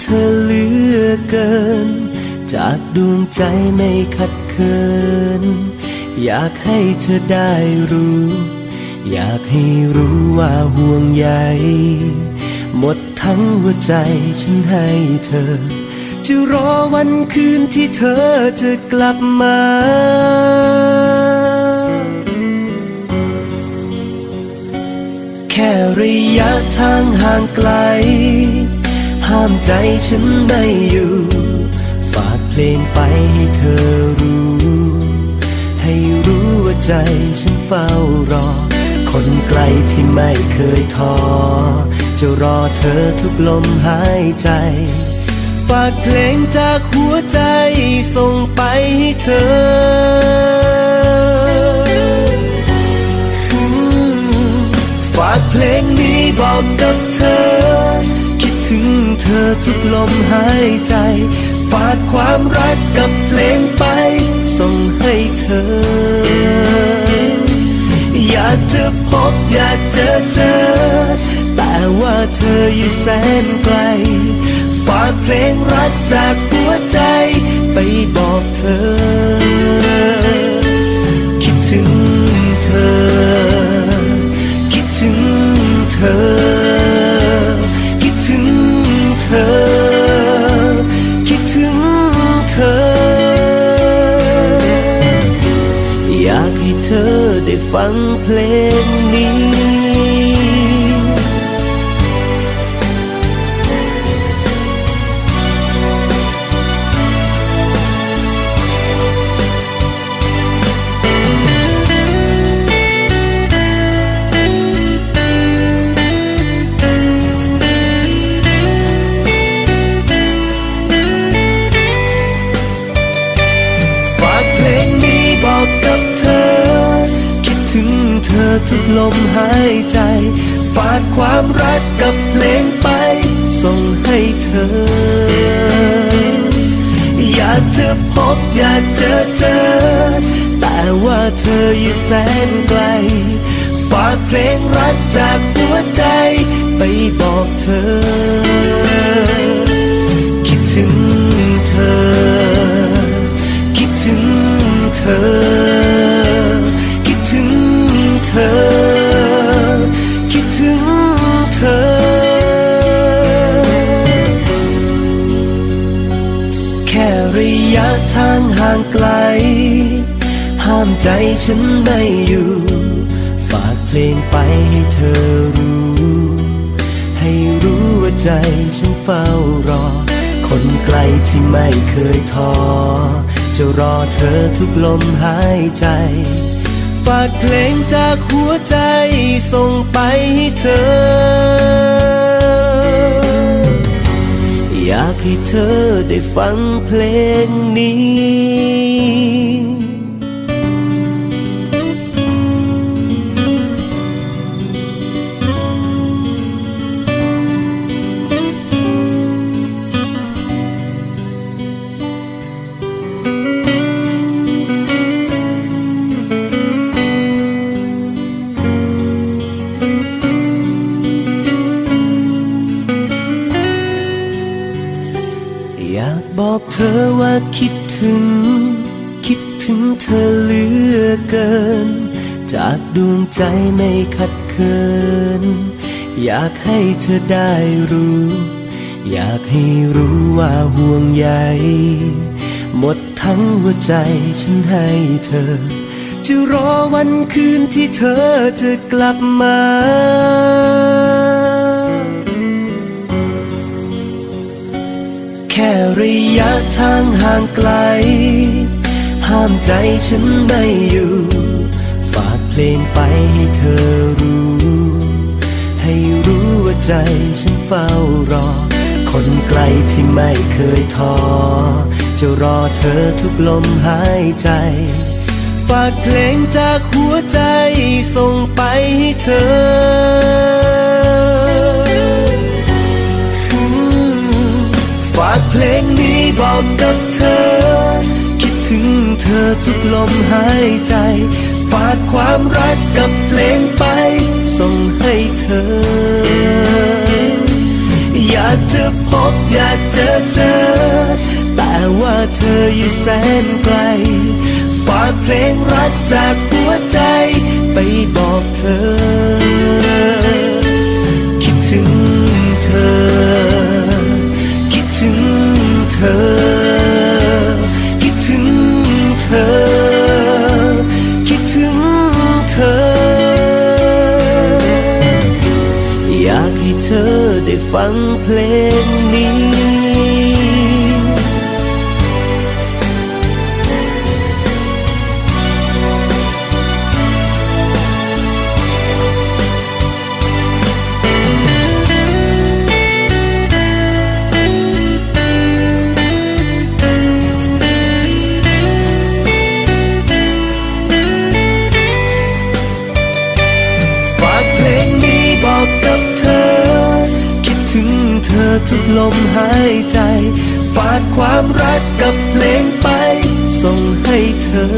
เธอเหลือเกินจากดวงใจไม่ขัดเคินอยากให้เธอได้รู้อยากให้รู้ว่าห่วงใยหมดทั้งหัวใจฉันให้เธอจะรอวันคืนที่เธอจะกลับมาแค่ระยะทางห่างไกลห้ามใจฉันไม่อยู่ฝากเพลงไปให้เธอรู้ให้รู้ว่าใจฉันเฝ้ารอคนไกลที่ไม่เคยท้อจะรอเธอทุกลมหายใจฝากเพลงจากหัวใจส่งไปให้เธอฝากเพลงนี้บอกกับเธอคิดถึงเธอทุกลมหายใจฝากความรักกับเพลงไปส่งให้เธออยากจะพบอยากเจอแต่ว่าเธออยู่แสนไกลฝากเพลงรักจากหัวใจไปบอกเธอคิดถึงเธอคิดถึงเธอคิดถึงเธอคิดถึงเธออยากให้เธอได้ฟังเพลงนี้ทุกลมหายใจฝากความรักกับเพลงไปส่งให้เธออยากจะพบอยากเจอแต่ว่าเธออยู่แสนไกลฝากเพลงรักจากหัวใจไปบอกเธอคิดถึงเธอคิดถึงเธอคิดถึงเธอคิดถึงเธอแค่ระยะทางห่างไกลห้ามใจฉันไม่อยู่ฝากเพลงไปให้เธอรู้ให้รู้ว่าใจฉันเฝ้ารอคนไกลที่ไม่เคยท้อจะรอเธอทุกลมหายใจฝากเพลงจากหัวใจส่งไปให้เธออยากให้เธอได้ฟังเพลงนี้บอกเธอว่าคิดถึงเธอเหลือเกินจากดวงใจไม่ขัดเคินอยากให้เธอได้รู้อยากให้รู้ว่าห่วงใยหมดทั้งหัวใจฉันให้เธอจะรอวันคืนที่เธอจะกลับมาแค่ระยะทางห่างไกลห้ามใจฉันไม่อยู่ฝากเพลงไปให้เธอรู้ให้รู้ว่าใจฉันเฝ้ารอคนไกลที่ไม่เคยท้อจะรอเธอทุกลมหายใจฝากเพลงจากหัวใจส่งไปให้เธอฝากเพลงนี้บอกกับเธอคิดถึงเธอทุกลมหายใจฝากความรักกับเพลงไปส่งให้เธออยากจะพบอยากเจอแต่ว่าเธออยู่แสนไกลฝากเพลงรักจากหัวใจไปบอกเธอคิดถึงเธอคิดถึงเธอคิดถึงเธอคิดถึงเธออยากให้เธอได้ฟังเพลงนี้ทุกลมหายใจฝากความรักกับเพลงไปส่งให้เธอ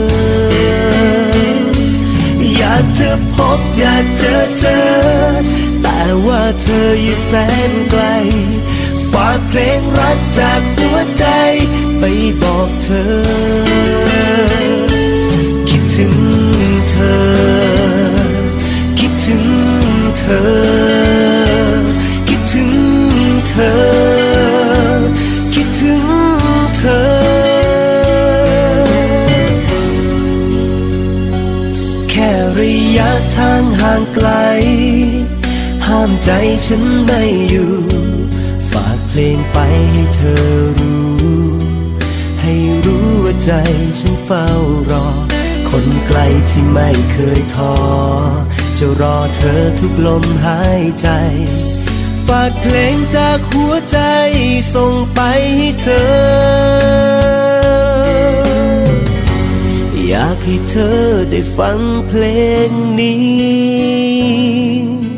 อยากจะพบอยากเจอแต่ว่าเธออยู่แสนไกลฝากเพลงรักจากหัวใจไปบอกเธอคิดถึงเธอคิดถึงเธอคิดถึงเธอคิดถึงเธอแค่ระยะทางห่างไกลห้ามใจฉันไม่อยู่ฝากเพลงไปให้เธอรู้ให้รู้ว่าใจฉันเฝ้ารอคนไกลที่ไม่เคยท้อจะรอเธอทุกลมหายใจฝากเพลงจากหัวใจส่งไปให้เธออยากให้เธอได้ฟังเพลงนี้